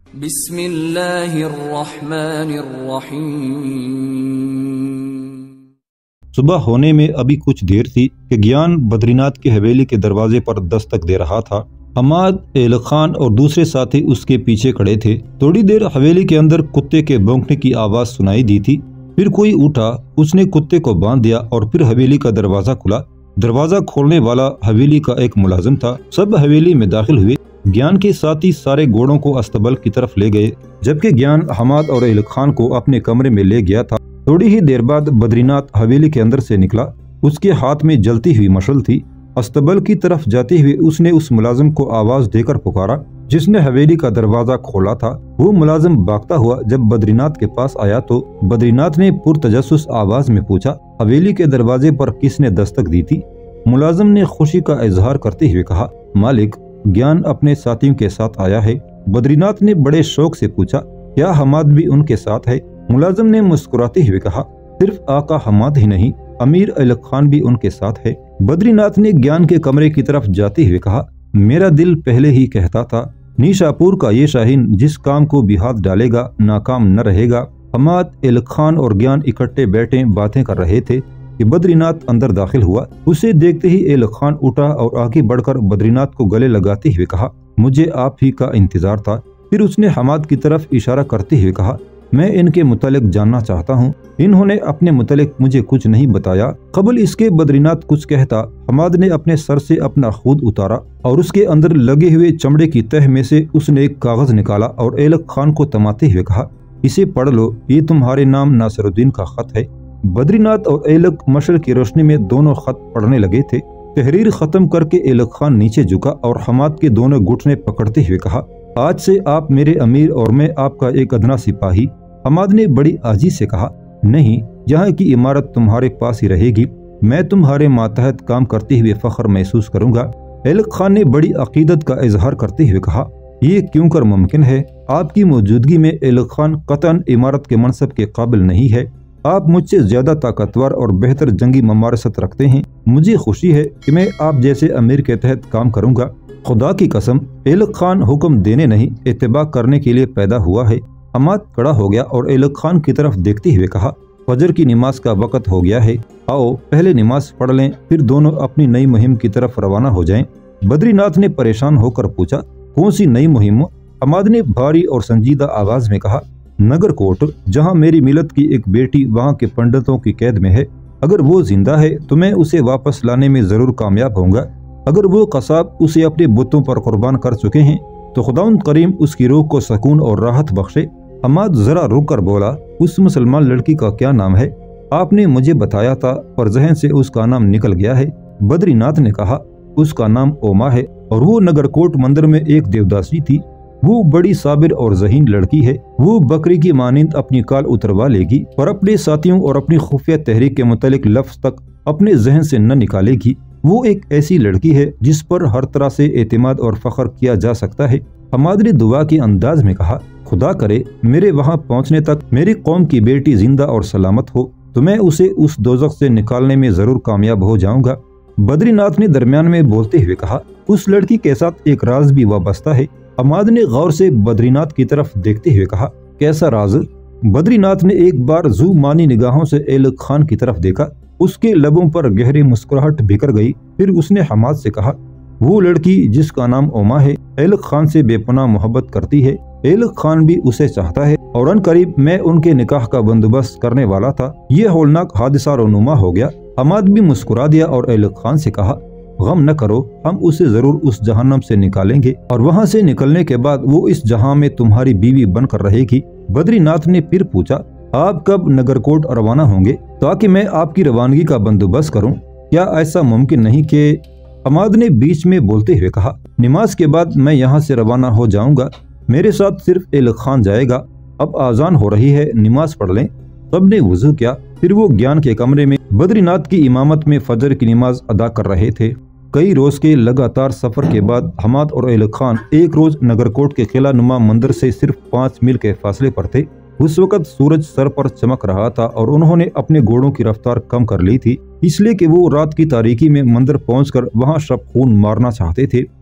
بسم اللہ الرحمن الرحیم۔ صبح ہونے میں ابھی کچھ دیر تھی کہ گیان بدری ناتھ کی حویلی کے دروازے پر دستک دے رہا تھا۔ حماد، ایلک خان اور دوسرے ساتھی اس کے پیچھے کھڑے تھے۔ تھوڑی دیر حویلی کے اندر کتے کے بھونکنے کی آواز سنائی دی تھی، پھر کوئی اٹھا، اس نے کتے کو باندھ دیا اور پھر حویلی کا دروازہ کھلا۔ دروازہ کھولنے والا حویلی کا ایک ملازم تھا۔ سب حویلی میں داخل ہوئے۔ گیان کے ساتھی سارے گھوڑوں کو استبل کی طرف لے گئے، جبکہ گیان حماد اور ایلک خان کو اپنے کمرے میں لے گیا تھا۔ تھوڑی ہی دیر بعد بدری ناتھ حویلی کے اندر سے نکلا۔ اس کے ہاتھ میں جلتی ہوئی مشعل تھی۔ استبل کی طرف جاتے ہوئے اس نے اس ملازم کو آواز دے کر پکارا جس نے حویلی کا دروازہ کھولا تھا۔ وہ ملازم بھاگتا ہوا جب بدری ناتھ کے پاس آیا تو بدری ناتھ نے پرتجسس آواز میں پوچھا، حویلی کے دروازے پر کس نے دستک دی تھی؟ ملازم نے خوشی کا اظہار کرتے ہوئے کہا، مالک، گیان اپنے ساتھیوں کے ساتھ آیا ہے۔ بدری ناتھ نے بڑے شوق سے پوچھا، کیا حماد بھی ان کے ساتھ ہے؟ ملازم نے مسکراتے ہوئے کہا، صرف آقا حماد ہی نہیں، امیر ایلک خان بھی ان کے ساتھ ہے۔ بدری ناتھ نے گیان کے کمرے کی طرف جاتے ہوئے کہا، میرا دل پہلے ہی کہتا تھا، نیشاپور کا یہ شاہین جس کام کو بھی ہاتھ ڈالے گا ناکام نہ رہے گا۔ حماد، ایلک خان اور گیان اکٹھے بیٹھے باتیں کر رہے تھے کہ بدری ناتھ اندر داخل ہوا۔ اسے دیکھتے ہی ایلک خان اٹھا اور آگے بڑھ کر بدری ناتھ کو گلے لگاتے ہوئے کہا، مجھے آپ ہی کا انتظار تھا۔ پھر اس نے حماد کی طرف اشارہ کرتے ہوئے کہا، میں ان کے متعلق جاننا چاہتا ہوں، انہوں نے اپنے متعلق مجھے کچھ نہیں بتایا۔ قبل اس کے بدری ناتھ کچھ کہتا، حماد نے اپنے سر سے اپنا خود اتارا اور اس کے اندر لگے ہوئے چمڑے کی تہ میں سے اس نے ایک کاغذ نکالا اور ایلک خان کو تماتے ہوئے کہا، اسے پڑھ لو، یہ تمہارے نام ناصر الدین کا خط ہے۔ بدری ناتھ اور ایلک مشعل کی روشنی میں دونوں خط پڑھنے لگے تھے۔ تحریر ختم کر کے ایلک خان نیچے جھکا اور حماد کے دونوں گھٹنے پکڑتے ہوئے کہا، آج سے آپ میرے امیر اور میں آپ کا ایک ادنا سپاہی۔ حماد نے بڑی عاجزی سے کہا، نہیں، یہاں کی عمارت تمہارے پاس ہی رہے گی، میں تمہارے ماتحت کام کرتے ہوئے فخر محسوس کروں گا۔ ایلک خان نے بڑی عقیدت کا اظہار کرتے ہوئے کہا، یہ کیوں کر ممکن ہے؟ آپ کی موجودگی میں ایلک خان قطعاً عمارت کے منصب کے قابل نہیں ہے۔ آپ مجھ سے زیادہ طاقتور اور بہتر جنگی ممارست رکھتے ہیں۔ مجھے خوشی ہے کہ میں آپ جیسے امیر کے تحت کام کروں گا۔ خدا کی قسم، ایلک خان حکم دینے نہیں، اتباع کرنے کے لیے پیدا ہوا ہے۔ حماد کھڑا ہو گیا اور ایلک خان کی طرف دیکھتے ہوئے کہا، فجر کی نماز کا وقت ہو گیا ہے، آؤ پہلے نماز پڑھ لیں، پھر دونوں اپنی نئی مہم کی طرف روانہ ہو جائیں۔ بدری ناتھ نے پریشان ہو کر پوچھا، کون سی نئی مہم؟ حماد نے بھاری اور سنجیدہ آواز میں کہا، نگر کوٹ، جہاں میری ملت کی ایک بیٹی وہاں کے پنڈتوں کی قید میں ہے۔ اگر وہ زندہ ہے تو میں اسے واپس لانے میں ضرور کامیاب ہوں گا۔ اگر وہ قصاب اسے اپنے بتوں پر قربان کر چکے ہیں تو خداوند کریم اس کی روح کو سکون اور راحت بخشے۔ حماد ذرا رک کر بولا، اس مسلمان لڑکی کا کیا نام ہے؟ آپ نے مجھے بتایا تھا پر ذہن سے اس کا نام نکل گیا ہے۔ بدری ناتھ نے کہا، اس کا نام اوما ہے اور وہ نگر کوٹ مندر میں ایک دیوداسی تھی۔ وہ بڑی صابر اور ذہین لڑکی ہے۔ وہ بکری کی مانند اپنی کال اتروا لے گی پر اپنے ساتھیوں اور اپنی خفیہ تحریک کے متعلق لفظ تک اپنے ذہن سے نہ نکالے گی۔ وہ ایک ایسی لڑکی ہے جس پر ہر طرح سے اعتماد اور فخر کیا جا سکتا ہے۔ حماد نے دعا کے انداز میں کہا، خدا کرے میرے وہاں پہنچنے تک میری قوم کی بیٹی زندہ اور سلامت ہو تو میں اسے اس دوزخ سے نکالنے میں ضرور کامیاب ہو جاؤں گا۔ بدری ناتھ نے درمیان میں بولتے ہوئے کہا، اس لڑکی کے ساتھ ایک راز بھی وابستہ ہے۔ حماد نے غور سے بدری ناتھ کی طرف دیکھتے ہوئے کہا، کیسا راز؟ بدری ناتھ نے ایک بار زو مانی نگاہوں سے ایلک خان کی طرف دیکھا۔ اس کے لبوں پر گہری مسکراہٹ بکھر گئی۔ پھر اس نے حماد سے کہا، وہ لڑکی جس کا نام اوما ہے ایلک خان سے بے پناہ محبت کرتی ہے۔ ایلک خان بھی اسے چاہتا ہے اور ان قریب میں ان کے نکاح کا بندوبست کرنے والا تھا۔ یہ ہولناک حادثہ رونما ہو گیا۔ حماد بھی مسکرا دیا اور ایلک خان سے کہا، غم نہ کرو، ہم اسے ضرور اس جہنم سے نکالیں گے اور وہاں سے نکلنے کے بعد وہ اس جہاں میں تمہاری بیوی بن کر رہے گی۔ بدری ناتھ نے پھر پوچھا، آپ کب نگر کوٹ روانہ ہوں گے تاکہ میں آپ کی روانگی کا بندوبست کروں؟ کیا ایسا ممکن نہیں کہ… حماد نے بیچ میں بولتے ہوئے کہا، نماز کے بعد میں یہاں سے روانہ ہو جاؤں گا، میرے ساتھ صرف ایلک خان جائے گا۔ اب آذان ہو رہی ہے، نماز پڑھ لیں۔ سب نے وضو کیا، پھر وہ گیان کے کمرے میں بدری ناتھ کی امامت میں فجر کی نماز ادا کر رہے تھے۔ کئی روز کے لگاتار سفر کے بعد حماد اور ایلک خان ایک روز نگر کوٹ کے قلعہ نما مندر سے صرف 5 میل کے فاصلے پر تھے۔ اس وقت سورج سر پر چمک رہا تھا اور انہوں نے اپنے گھوڑوں کی رفتار کم کر لی تھی، اس لیے کہ وہ رات کی تاریکی میں مندر پہنچ کر وہاں شب خون مارنا چاہتے تھے۔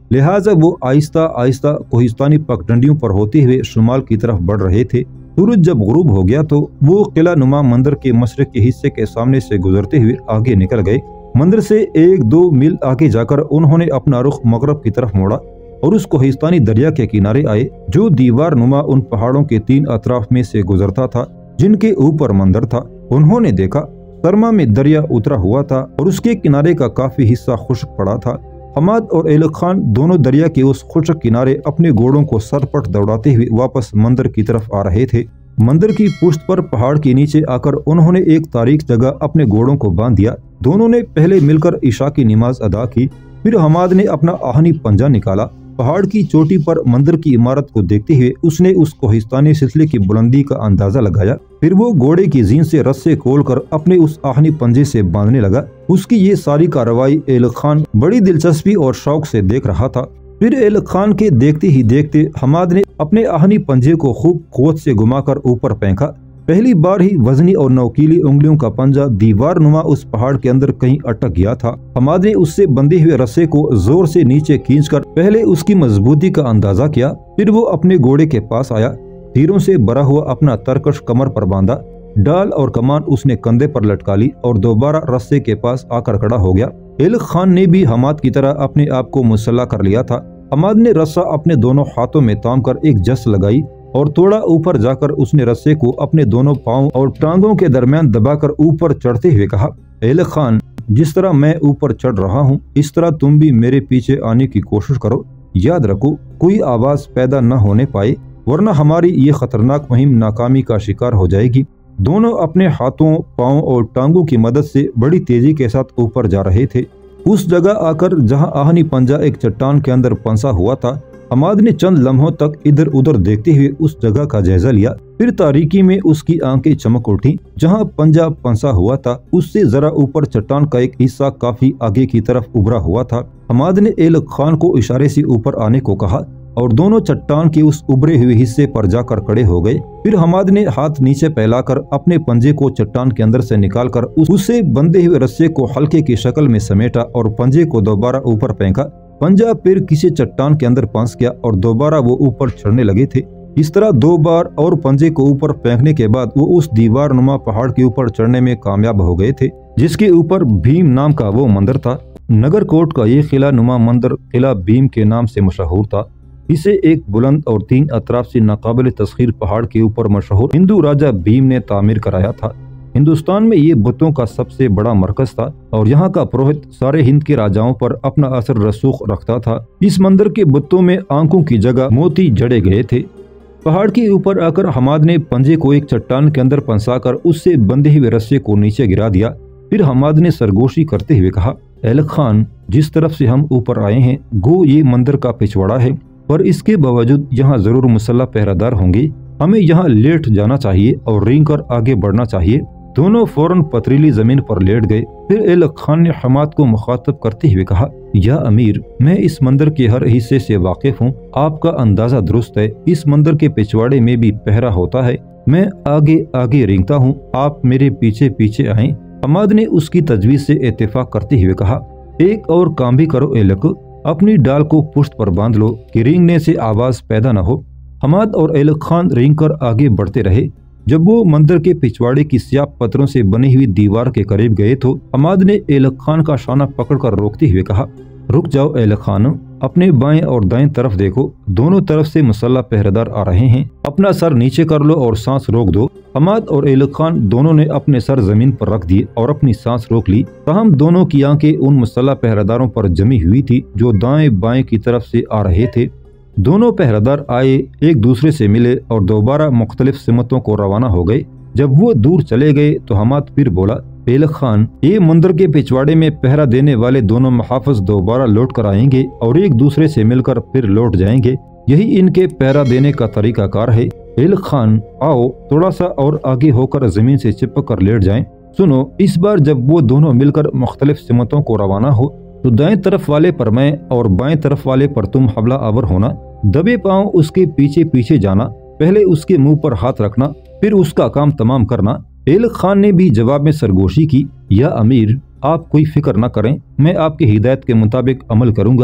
لہٰذا وہ آہستہ آہستہ کوہستانی پگڈنڈیوں پر ہوتے ہوئے شمال کی طرف بڑھ رہے تھے۔ سورج جب غروب ہو گیا تو وہ قلعہ نما مندر کے مشرق کے حصے کے سامنے سے گزرتے ہوئے آگے نکل گئے۔ مندر سے 1-2 میل آگے جا کر انہوں نے اپنا رخ مغرب کی طرف موڑا اور اس کوہستانی دریا کے کنارے آئے جو دیوار نما ان پہاڑوں کے 3 اطراف میں سے گزرتا تھا جن کے اوپر مندر تھا۔ انہوں نے دیکھا سرما میں دریا اترا ہوا تھا اور اس کے کنارے کا کافی حصہ خشک پڑا تھا۔ حماد اور ایلک خان دونوں دریا کے اس خشک کنارے اپنے گھوڑوں کو سرپٹ دوڑاتے ہوئے واپس مندر کی طرف آ رہے تھے۔ مندر کی پشت پر پہاڑ کے نیچے آ کر انہوں نے ایک تاریک جگہ اپنے گھوڑوں کو باندھ دیا۔ دونوں نے پہلے مل کر عشاء کی نماز ادا کی، پھر حماد نے اپنا آہنی پنجہ نکالا۔ پہاڑ کی چوٹی پر مندر کی عمارت کو دیکھتے ہوئے اس نے اس کوہستانی سلسلے کی بلندی کا اندازہ لگایا۔ پھر وہ گھوڑے کی زین سے رسے کھول کر اپنے اس آہنی پنجے سے باندھنے لگا۔ اس کی یہ ساری کارروائی ایلک خان بڑی دلچسپی اور شوق سے دیکھ رہا تھا۔ پھر ایلک خان کے دیکھتے ہی دیکھتے حماد نے اپنے آہنی پنجے کو خوب قوت سے گھما کر اوپر پھینکا۔ پہلی بار ہی وزنی اور نوکیلی انگلیوں کا پنجہ دیوار نما اس پہاڑ کے اندر کہیں اٹک گیا تھا۔ حماد نے اس سے بندھے ہوئے رسے کو زور سے نیچے کھینچ کر پہلے اس کی مضبوطی کا اندازہ کیا، پھر وہ اپنے گھوڑے کے پاس آیا، تیروں سے بھرا ہوا اپنا ترکش کمر پر باندھا، ڈال اور کمان اس نے کندھے پر لٹکا لی اور دوبارہ رسے کے پاس آ کر کھڑا ہو گیا۔ ایلک خان نے بھی حماد کی طرح اپنے آپ کو مسلح کر لیا تھا۔ حماد نے رسہ اپنے دونوں ہاتھوں میں تام کر ایک جس لگائی اور تھوڑا اوپر جا کر اس نے رسے کو اپنے دونوں پاؤں اور ٹانگوں کے درمیان دبا کر اوپر چڑھتے ہوئے کہا، ایلک خان، جس طرح میں اوپر چڑھ رہا ہوں اس طرح تم بھی میرے پیچھے آنے کی کوشش کرو۔ یاد رکھو کوئی آواز پیدا نہ ہونے پائے ورنہ ہماری یہ خطرناک مہم ناکامی کا شکار ہو جائے گی۔ دونوں اپنے ہاتھوں، پاؤں اور ٹانگوں کی مدد سے بڑی تیزی کے ساتھ اوپر جا رہے تھے۔ اس جگہ آ کر جہاں آہنی پنجہ ایک چٹان کے اندر پنسا ہوا تھا، حماد نے چند لمحوں تک ادھر ادھر دیکھتے ہوئے اس جگہ کا جائزہ لیا۔ پھر تاریکی میں اس کی آنکھیں چمک اٹھیں۔ جہاں پنجہ پنسا ہوا تھا اس سے ذرا اوپر چٹان کا ایک حصہ کافی آگے کی طرف ابھرا ہوا تھا۔ حماد نے ایلک خان کو اشارے سے اوپر آنے کو کہا اور دونوں چٹان کے اس ابھرے ہوئے حصے پر جا کر کھڑے ہو گئے۔ پھر حماد نے ہاتھ نیچے پھیلا کر اپنے پنجے کو چٹان کے اندر سے نکال کر اس سے بندھے ہوئے رسے کو حلقے کی شکل میں سمیٹا اور پنجے کو دوبارہ اوپر پھینکا۔ پنجہ پھر کسی چٹان کے اندر پھنس گیا اور دوبارہ وہ اوپر چڑھنے لگے تھے۔ اس طرح 2 بار اور پنجے کو اوپر پھینکنے کے بعد وہ اس دیوار نما پہاڑ کے اوپر چڑھنے میں کامیاب ہو گئے تھے جس کے اوپر بھیم نام کا وہ مندر تھا۔ نگر کوٹ کا یہ قلعہ نما مندر قلعہ بھیم کے نام سے مشہور تھا۔ اسے ایک بلند اور 3 اطراف سے ناقابل تسخیر پہاڑ کے اوپر مشہور ہندو راجہ بھیم نے تعمیر کرایا تھا۔ ہندوستان میں یہ بتوں کا سب سے بڑا مرکز تھا اور یہاں کا پروہت سارے ہند کے راجاؤں پر اپنا اثر رسوخ رکھتا تھا۔ اس مندر کے بتوں میں آنکھوں کی جگہ موتی جڑے گئے تھے۔ پہاڑ کے اوپر آ کر حماد نے پنجے کو ایک چٹان کے اندر پھنسا کر اس سے بندھے ہوئے رسے کو نیچے گرا دیا۔ پھر حماد نے سرگوشی کرتے ہوئے کہا، ایلک خان، جس طرف سے ہم اوپر آئے ہیں گو یہ مندر کا پچھواڑا ہے، پر اس کے باوجود یہاں ضرور مسلح پہرہ دار ہوں گے۔ ہمیں یہاں لیٹ جانا چاہیے اور رینگ کر آگے بڑھنا چاہیے۔ دونوں فوراً پتریلی زمین پر لیٹ گئے۔ پھر ایلک خان نے حماد کو مخاطب کرتے ہوئے کہا، یا امیر، میں اس مندر کے ہر حصے سے واقف ہوں، آپ کا اندازہ درست ہے، اس مندر کے پچھواڑے میں بھی پہرا ہوتا ہے، میں آگے آگے رینگتا ہوں، آپ میرے پیچھے پیچھے آئیں۔ حماد نے اس کی تجویز سے اتفاق کرتے ہوئے کہا، ایک اور کام بھی کرو ایلک، اپنی ڈال کو پشت پر باندھ لو کہ رینگنے سے آواز پیدا نہ ہو۔ حماد اور ایلک خان رینگ کر آگے بڑھتے رہے۔ جب وہ مندر کے پچھواڑے کی سیاہ پتھروں سے بنی ہوئی دیوار کے قریب گئے تو حماد نے ایلک خان کا شانہ پکڑ کر روکتے ہوئے کہا، رک جاؤ ایلک خان، اپنے بائیں اور دائیں طرف دیکھو، دونوں طرف سے مسلح پہرےدار آ رہے ہیں، اپنا سر نیچے کر لو اور سانس روک دو۔ حماد اور ایلک خان دونوں نے اپنے سر زمین پر رکھ دیے اور اپنی سانس روک لی، تاہم دونوں کی آنکھیں ان مسلح پہرےداروں پر جمی ہوئی تھی جو دائیں بائیں کی طرف سے آ رہے تھے۔ دونوں پہرےدار آئے، ایک دوسرے سے ملے اور دوبارہ مختلف سمتوں کو روانہ ہو گئے۔ جب وہ دور چلے گئے تو حماد پھر بولا، ایلک خان، یہ مندر کے پچھواڑے میں پہرا دینے والے دونوں محافظ دوبارہ لوٹ کر آئیں گے اور ایک دوسرے سے مل کر پھر لوٹ جائیں گے، یہی ان کے پہرا دینے کا طریقہ کار ہے۔ ایلک خان، آؤ تھوڑا سا اور آگے ہو کر زمین سے چپک کر لیٹ جائیں۔ سنو، اس بار جب وہ دونوں مل کر مختلف سمتوں کو روانہ ہو تو دائیں طرف والے پر میں اور بائیں طرف والے پر تم حملہ آور ہونا، دبے پاؤں اس کے پیچھے پیچھے جانا، پہلے اس کے منہ پر ہاتھ رکھنا، پھر اس کا کام تمام کرنا۔ ایلک خان نے بھی جواب میں سرگوشی کی، یا امیر، آپ کوئی فکر نہ کریں، میں آپ کی ہدایت کے مطابق عمل کروں گا،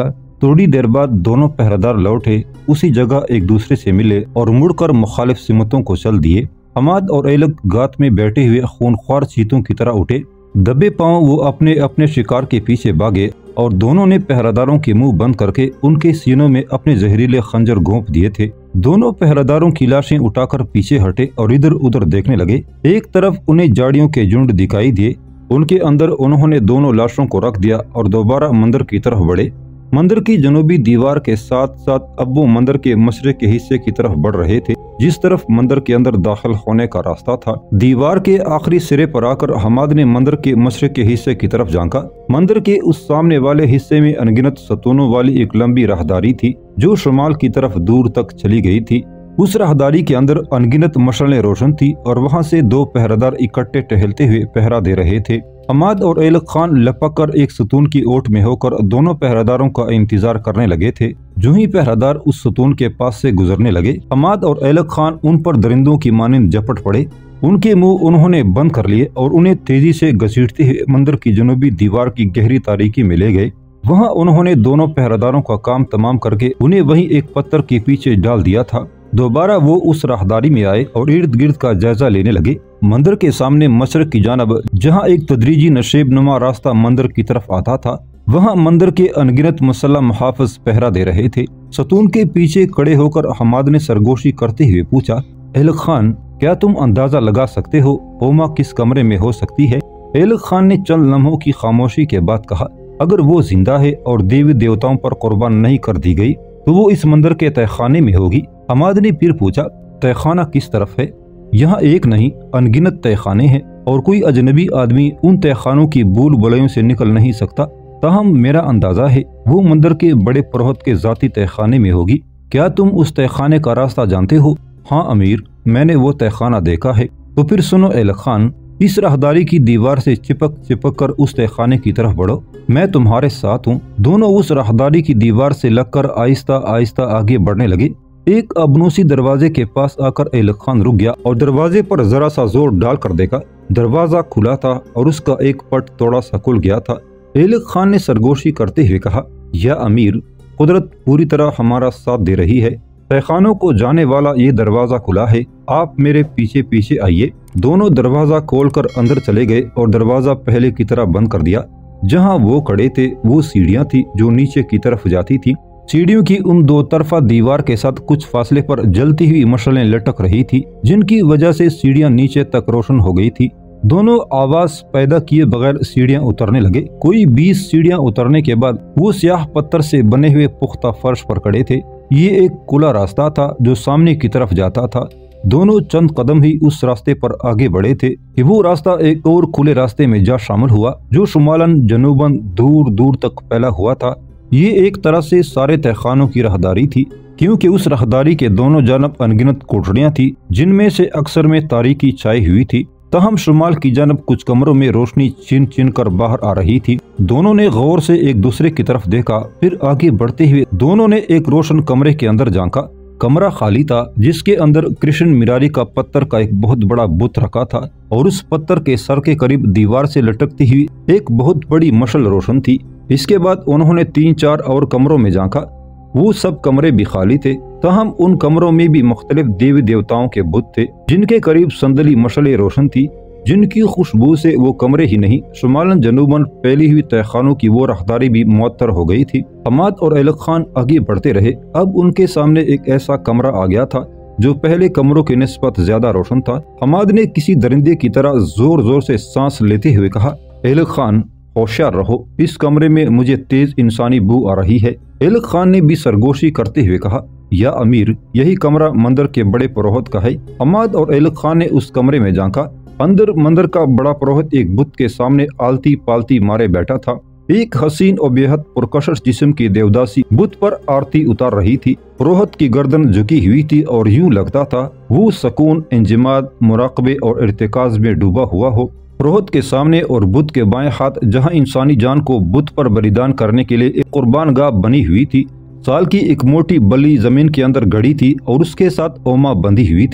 थोड़ी देर बाद दोनों पहरेदार लौटे, उसी जगह एक दूसरे से मिले और मुड़कर मुखालिफ सिमतों को चल दिए। हमाद और एलक गात में बैठे हुए खूनख्वार चीतों की तरह उठे। दबे पांव वो अपने अपने शिकार के पीछे भागे और दोनों ने पहरेदारों के मुंह बंद करके उनके सीनों में अपने जहरीले खंजर घोंप दिए थे। दोनों पहरेदारों की लाशें उठाकर पीछे हटे और इधर उधर देखने लगे। एक तरफ उन्हें झाड़ियों के झुंड दिखाई दिए, उनके अंदर उन्होंने दोनों लाशों को रख दिया और दोबारा मंदिर की तरफ बढ़े। मंदिर की जनूबी दीवार के साथ साथ अब वो मंदिर के मशरक के हिस्से की तरफ बढ़ रहे थे, जिस तरफ मंदिर के अंदर दाखिल होने का रास्ता था। दीवार के आखिरी सिरे पर आकर हमाद ने मंदिर के मशरक के हिस्से की तरफ झांका। मंदिर के उस सामने वाले हिस्से में अनगिनत सतूनों वाली एक लंबी राहदारी थी जो शुमाल की तरफ दूर तक चली गई थी। उस राहदारी के अंदर अनगिनत मशालें रोशन थी और वहाँ से दो पहरेदार इकट्ठे टहलते हुए पहरा दे रहे थे। हमाद और एलक खान लपक कर एक सतून की ओट में होकर दोनों पहरेदारों का इंतजार करने लगे थे। जो ही पहरेदार उस सतून के पास से गुजरने लगे, हमाद और एलक खान उन पर दरिंदों की मानिंद झपट पड़े। उनके मुंह उन्होंने बंद कर लिए और उन्हें तेजी से घसीटते हुए मंदिर की जनूबी दीवार की गहरी तारीकी में ले गए। वहाँ उन्होंने दोनों पहरेदारों का काम तमाम करके उन्हें वहीं एक पत्थर के पीछे डाल दिया था। दोबारा वो उस राहदारी में आए और इर्द गिर्द का जायजा लेने लगे। मंदिर के सामने मशरक की जानब जहाँ एक तदरीजी नशेब नुमा रास्ता मंदिर की तरफ आता था, वहाँ मंदिर के अनगिनत मुसल्लह मुहाफिज पहरा दे रहे थे। सतून के पीछे खड़े होकर हमाद ने सरगोशी करते हुए पूछा, एलक खान, क्या तुम अंदाजा लगा सकते हो ओमा किस कमरे में हो सकती है? एलक खान ने चंद लम्हों की खामोशी के बाद कहा, अगर वो जिंदा है और देवी देवताओं पर कुर्बान नहीं कर दी गई तो वो इस मंदिर के तहखाने में होगी। हमाद ने फिर पूछा, तहखाना किस तरफ है? यहाँ एक नहीं अनगिनत तहखाने हैं और कोई अजनबी आदमी उन तहखानों की बूल बुलयों से निकल नहीं सकता। ताहम मेरा अंदाजा है वो मंदिर के बड़े पुरोहित के जाती तहखाने में होगी। क्या तुम उस तहखाने का रास्ता जानते हो? हाँ अमीर, मैंने वो तहखाना देखा है। तो फिर सुनो एलक खान, इस राहदारी की दीवार से चिपक चिपक कर उस तहखाने की तरफ बढ़ो, मैं तुम्हारे साथ हूँ। दोनों उस राहदारी की दीवार से लगकर आहिस्ता आहिस्ता आगे बढ़ने लगे। एक अबनूसी दरवाजे के पास आकर एलक खान रुक गया और दरवाजे पर जरा सा जोर डाल कर देखा। दरवाजा खुला था और उसका एक पट थोड़ा सा खुल गया था। एलक खान ने सरगोशी करते हुए कहा, या अमीर, कुदरत पूरी तरह हमारा साथ दे रही है। तहखानों को जाने वाला ये दरवाजा खुला है, आप मेरे पीछे पीछे आइए। दोनों दरवाजा खोलकर अंदर चले गए और दरवाजा पहले की तरह बंद कर दिया। जहाँ वो खड़े थे वो सीढ़ियाँ थी जो नीचे की तरफ जाती थी। सीढ़ियों की उन दो तरफा दीवार के साथ कुछ फासले पर जलती हुई मशालें लटक रही थी, जिनकी वजह से सीढ़ियाँ नीचे तक रोशन हो गई थी। दोनों आवाज पैदा किए बगैर सीढ़ियाँ उतरने लगे। कोई 20 सीढ़ियाँ उतरने के बाद वो स्याह पत्थर से बने हुए पुख्ता फर्श पर खड़े थे। ये एक खुला रास्ता था जो सामने की तरफ जाता था। दोनों चंद कदम ही उस रास्ते पर आगे बढ़े थे कि वो रास्ता एक और खुले रास्ते में जा शामिल हुआ जो शुमालन जनूबन दूर दूर तक फैला हुआ था। ये एक तरह से सारे तहखानों की राहदारी थी, क्योंकि उस राहदारी के दोनों जानब अनगिनत कोठरियाँ थी जिनमें से अक्सर में तारीकी छाई हुई थी। तहम शुमाल की जानब कुछ कमरों में रोशनी छिन छिन कर बाहर आ रही थी। दोनों ने गौर से एक दूसरे की तरफ देखा, फिर आगे बढ़ते हुए दोनों ने एक रोशन कमरे के अंदर झांका। कमरा खाली था, जिसके अंदर कृष्ण मिरारी का पत्थर का एक बहुत बड़ा बुत रखा था और उस पत्थर के सर के करीब दीवार से लटकती हुई एक बहुत बड़ी मशल रोशन थी। इसके बाद उन्होंने 3-4 और कमरों में झांका। वो सब कमरे भी खाली थे, तहम उन कमरों में भी मुख्तलिफ देवी देवताओं के बुत थे जिनके करीब संदली मशले रोशन थी, जिनकी खुशबू से वो कमरे ही नहीं शुमालन जनूबन फैली हुई तहखानों की वो राहदारी भी मुअत्तर हो गई थी। हमाद और एलक खान आगे बढ़ते रहे। अब उनके सामने एक ऐसा कमरा आ गया था जो पहले कमरों की निस्बत ज्यादा रोशन था। हमाद ने किसी दरिंदे की तरह जोर जोर से सांस लेते हुए कहा, एलक खान, होशियार रहो, इस कमरे में मुझे तेज इंसानी बू आ रही है। एलक खान ने भी सरगोशी करते हुए कहा, या अमीर, यही कमरा मंदिर के बड़े पुरोहित का है। हमाद और एलक खान ने उस कमरे में झांका। अंदर मंदिर का बड़ा पुरोहित एक बुत के सामने आलती पालती मारे बैठा था। एक हसीन और बेहद पुरकशिश जिस्म की देवदासी बुत पर आरती उतार रही थी। पुरोहित की गर्दन झुकी हुई थी और यूं लगता था वो सुकून, इंजिमाद, मुराकबे और इर्तिकाज में डूबा हुआ हो। पुरोहित के सामने और बुत के बाएं हाथ जहां इंसानी जान को बुत पर बलिदान करने के लिए एक कुर्बान गाह बनी हुई थी। साल की एक मोटी बली जमीन के अंदर गड़ी थी और उसके साथ ओमा बंधी हुई थी।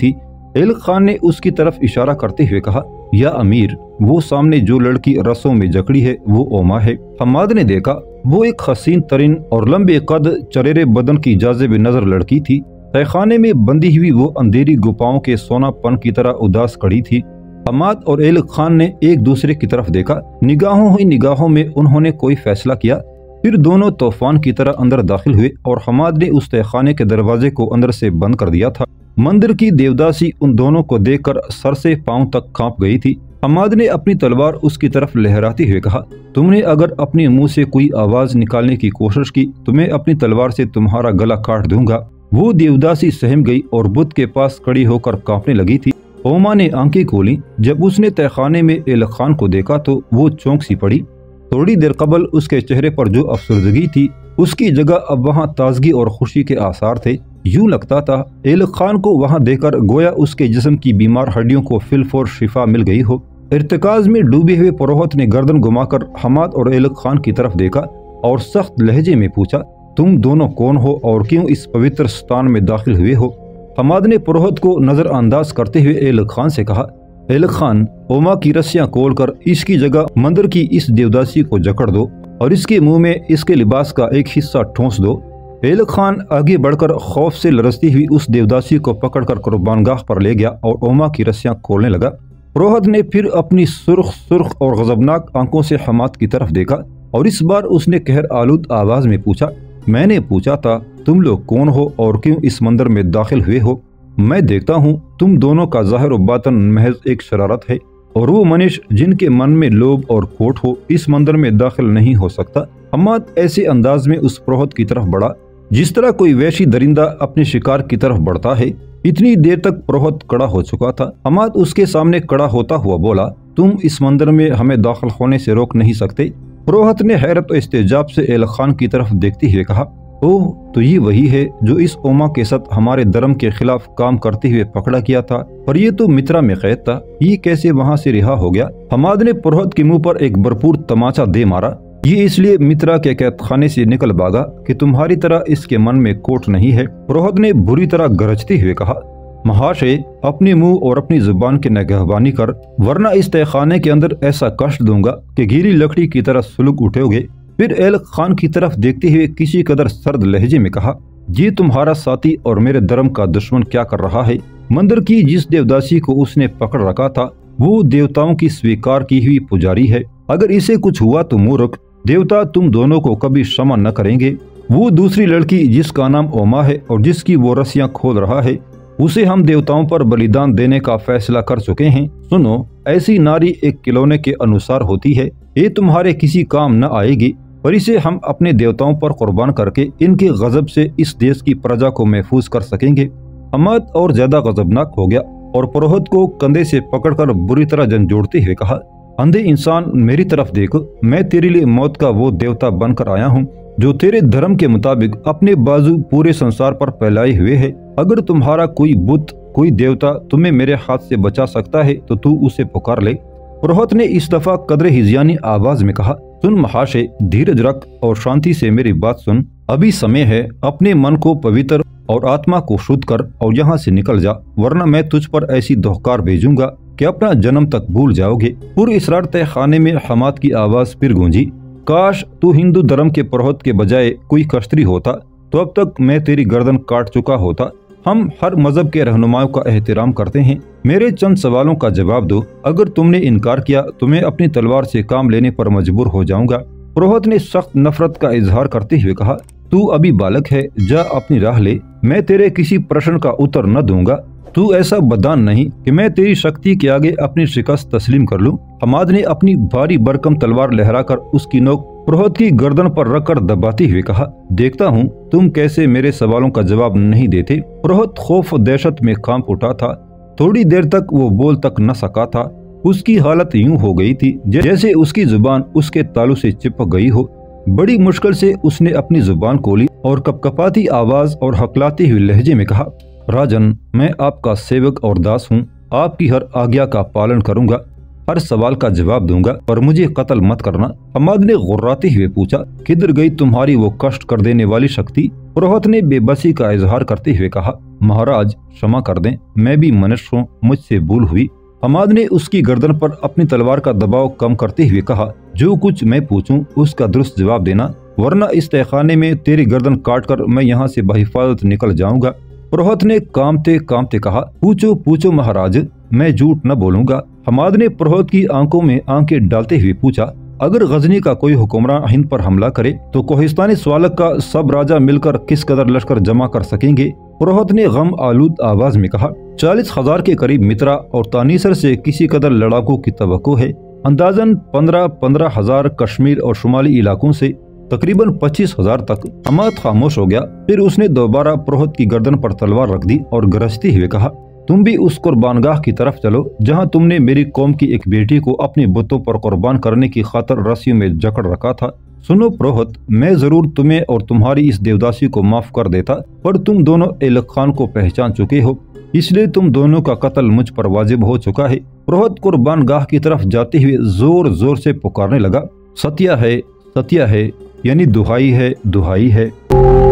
ایلق خان نے اس کی طرف اشارہ کرتے ہوئے کہا، یا امیر، وہ سامنے جو لڑکی رسوں میں جکڑی ہے وہ اوما ہے۔ حماد نے دیکھا، وہ ایک حسین ترین اور لمبے قد، چریرے بدن کی جاذب نظر لڑکی تھی۔ تہہ خانے میں بندی ہوئی وہ اندھیری گپاؤں کے سونا پن کی طرح اداس کھڑی تھی۔ حماد اور ایلق خان نے ایک دوسرے کی طرف دیکھا، نگاہوں ہی نگاہوں میں انہوں نے کوئی فیصلہ کیا، پھر دونوں طوفان کی طرح اندر داخل ہوئے اور حماد نے اس تہہ خانے کے دروازے کو اندر سے بند کر دیا تھا۔ مندر کی دیوداسی ان دونوں کو دیکھ کر سر سے پاؤں تک کانپ گئی تھی۔ حماد نے اپنی تلوار اس کی طرف لہراتے ہوئے کہا، تم نے اگر اپنے منہ سے کوئی آواز نکالنے کی کوشش کی تو میں اپنی تلوار سے تمہارا گلا کاٹ دوں گا۔ وہ دیوداسی سہم گئی اور بت کے پاس کھڑی ہو کر کانپنے لگی تھی۔ اوما نے آنکھیں کھولیں، جب اس نے تہہ خانے میں ایلق خان کو دیکھا تو وہ چونک سی پڑی۔ تھوڑی دیر قبل اس کے چہرے پر جو افسردگی تھی اس کی جگہ اب وہاں تازگی اور خوشی کے آثار تھے۔ یوں لگتا تھا ایلق خان کو وہاں دیکھ کر گویا اس کے جسم کی بیمار ہڈیوں کو فل شفا مل گئی ہو۔ ارتکاز میں ڈوبے ہوئے پروہت نے گردن گھما کر حماد اور ایلق خان کی طرف دیکھا اور سخت لہجے میں پوچھا، تم دونوں کون ہو اور کیوں اس پوتر ستان میں داخل ہوئے ہو؟ حماد نے پروہت کو نظر انداز کرتے ہوئے ایلق خان سے کہا، ایلق خان، اوما کی رسیاں کھول کر اس کی جگہ مندر کی اس دیوداسی کو جکڑ دو اور اس کے منہ میں اس کے لباس کا ایک حصہ ٹھونس دو۔ ایلق خان آگے بڑھ کر خوف سے لرزتی ہوئی اس دیوداسی کو پکڑ کر قربان گاہ پر لے گیا اور اوما کی رسیاں کھولنے لگا۔ پروہت نے پھر اپنی سرخ اور غضبناک آنکھوں سے حماد کی طرف دیکھا اور اس بار اس نے قہر آلود آواز میں پوچھا، میں نے پوچھا تھا تم لوگ کون ہو اور کیوں اس مندر میں داخل ہوئے ہو؟ میں دیکھتا ہوں تم دونوں کا ظاہر و باطن محض ایک شرارت ہے اور وہ منش جن کے من میں لوبھ اور کھوٹ ہو اس مندر میں داخل نہیں ہو سکتا۔ حماد ایسے انداز میں اس پروہت کی طرف بڑھا جس طرح کوئی وحشی درندہ اپنے شکار کی طرف بڑھتا ہے۔ اتنی دیر تک پروہت کڑا ہو چکا تھا۔ حماد اس کے سامنے کڑا ہوتا ہوا بولا، تم اس مندر میں ہمیں داخل ہونے سے روک نہیں سکتے؟ پروہت نے حیرت و استعجاب سے ایلق خان کی طرف دیکھتے ہوئے کہا، اوہ، تو یہ وہی ہے جو اس اوما کے ساتھ ہمارے دھرم کے خلاف کام کرتے ہوئے پکڑا گیا تھا، پر یہ تو مترا میں قید تھا، یہ کیسے وہاں سے رہا ہو گیا؟ حماد نے پروہت کے منہ پر ایک بھرپور تماچا دے مارا، یہ اس لیے مترا کے قید خانے سے نکل بھاگا کہ تمہاری طرح اس کے من میں کوٹ نہیں ہے۔ پروہت نے بری طرح گرجتے ہوئے کہا، مہاشے، اپنے منہ اور اپنی زبان کے نگہبانی کر، ورنہ اس تہہ خانے کے اندر ایسا کشٹ دوں گا کہ گیلی لکڑی کی طرح سلک اٹھو گے۔ پھر ایلق خان کی طرف دیکھتے ہوئے کسی قدر سرد لہجے میں کہا، یہ تمہارا ساتھی اور میرے دھرم کا دشمن کیا کر رہا ہے؟ مندر کی جس دیوداسی کو اس نے پکڑ رکھا تھا وہ دیوتاؤں کی سویکار کی ہوئی پجاری ہے، اگر اسے کچھ ہوا تو مورخ، دیوتا تم دونوں کو کبھی شمع نہ کریں گے۔ وہ دوسری لڑکی جس کا نام اوما ہے اور جس کی وہ رسیاں کھول رہا ہے، اسے ہم دیوتاؤں پر بلیدان دینے کا فیصلہ کر چکے ہیں۔ سنو، ایسی ناری ایک کھلونے کے انوسار ہوتی ہے، یہ تمہارے کسی کام نہ آئے گی، پر اسے ہم اپنے دیوتاؤں پر قربان کر کے ان کے غضب سے اس دیش کی پرجا کو محفوظ کر سکیں گے۔ حماد اور زیادہ غضبناک ہو گیا اور پروہت کو کندھے سے پکڑ کر بری طرح جھنجھوڑتے ہوئے کہا، اندھے انسان، میری طرف دیکھ، میں تیرے لیے موت کا وہ دیوتا بن کر آیا ہوں جو تیرے دھرم کے مطابق اپنے بازو پورے سنسار پر پھیلائے ہوئے ہے۔ اگر تمہارا کوئی بت، کوئی دیوتا تمہیں میرے ہاتھ سے بچا سکتا ہے تو تو اسے پکار لے۔ پروہت نے اس دفعہ قدر ہزیانی آواز میں کہا، سن مہاشے، دھیرج رکھ اور شانتی سے میری بات سن، ابھی سمے ہے، اپنے من کو پوتر اور آتما کو شدھ کر اور یہاں سے نکل جا، ورنہ میں تجھ پر ایسی دھوکار بھیجوں گا کہ اپنا جنم تک بھول جاؤ گے۔ پر اسرار تہہ خانے میں حماد کی آواز پھر گونجی، کاش تو ہندو دھرم کے پروہت کے بجائے کوئی کشتری ہوتا تو اب تک میں تیری گردن کاٹ چکا ہوتا۔ ہم ہر مذہب کے رہنماؤں کا احترام کرتے ہیں، میرے چند سوالوں کا جواب دو، اگر تم نے انکار کیا تو میں اپنی تلوار سے کام لینے پر مجبور ہو جاؤں گا۔ پروہت نے سخت نفرت کا اظہار کرتے ہوئے کہا، تو ابھی بالک ہے، جا اپنی راہ لے، میں تیرے کسی پرشن کا اتر نہ دوں گا۔ تو ایسا بدان نہیں کہ میں تیری شکتی کے آگے اپنی شکست تسلیم کر لوں۔ حماد نے اپنی بھاری برکم تلوار لہرا کر اس کی نوک پروہت کی گردن پر رکھ کر دباتے ہوئے کہا، دیکھتا ہوں تم کیسے میرے سوالوں کا جواب نہیں دیتے۔ پروہت خوف و دہشت میں کانپ اٹھا تھا، تھوڑی دیر تک وہ بول تک نہ سکا تھا۔ اس کی حالت یوں ہو گئی تھی جیسے اس کی زبان اس کے تالو سے چپک گئی ہو۔ بڑی مشکل سے اس نے اپنی زبان کھولی اور کپکپاتی آواز اور ہکلاتے ہوئے لہجے میں کہا، راجن، میں آپ کا سیوک اور داس ہوں، آپ کی ہر آگیا کا پالن کروں گا۔ ہر سوال کا جواب دوں گا، پر مجھے قتل مت کرنا۔ حماد نے غراتے ہوئے پوچھا، کدھر گئی تمہاری وہ کشٹ کر دینے والی شکتی؟ پروہت نے بے بسی کا اظہار کرتے ہوئے کہا، مہاراج क्षमा کر دیں، میں بھی منش ہوں، مجھ سے بھول ہوئی۔ حماد نے اس کی گردن پر اپنی تلوار کا دباؤ کم کرتے ہوئے کہا، جو کچھ میں پوچھوں اس کا درست جواب دینا، ورنہ اس تہخانے میں تیری گردن کاٹ کر میں یہاں سے بحفاظت نکل جاؤں گا۔ پروہت نے کامتے کامتے کہا، پوچھو پوچھو مہاراج، میں جھوٹ نہ بولوں گا۔ حماد نے پروہت کی آنکھوں میں آنکھیں ڈالتے ہوئے پوچھا، اگر غزنی کا کوئی حکمراں ہند پر حملہ کرے تو کوہستان سوالک کا سب راجہ مل کر کس قدر لشکر جمع کر سکیں گے؟ پروہت نے غم آلود آواز میں کہا، 40,000 کے قریب مترا اور تانیسر سے کسی قدر لڑاکوں کی توقع ہے، اندازاً 15,000 کشمیر اور شمالی علاقوں سے تقریباً 25,000 تک۔ حماد خاموش ہو گیا، پھر اس نے دوبارہ پروہت کی گردن پر تلوار رکھ دی اور گرجتے ہوئے کہا، تم بھی اس قربان گاہ کی طرف چلو جہاں تم نے میری قوم کی ایک بیٹی کو اپنے بتوں پر قربان کرنے کی خاطر رسیوں میں جکڑ رکھا تھا۔ سنو پروہت، میں ضرور تمہیں اور تمہاری اس دیوداسی کو معاف کر دیتا، پر تم دونوں ایلک خان کو پہچان چکے ہو، اس لیے تم دونوں کا قتل مجھ پر واجب ہو چکا ہے۔ پروہت قربان گاہ کی طرف جاتے ہوئے زور زور سے پکارنے لگا، ستیہ ہے، ستیہ ہے، یعنی دہائی ہے، دہائی ہے۔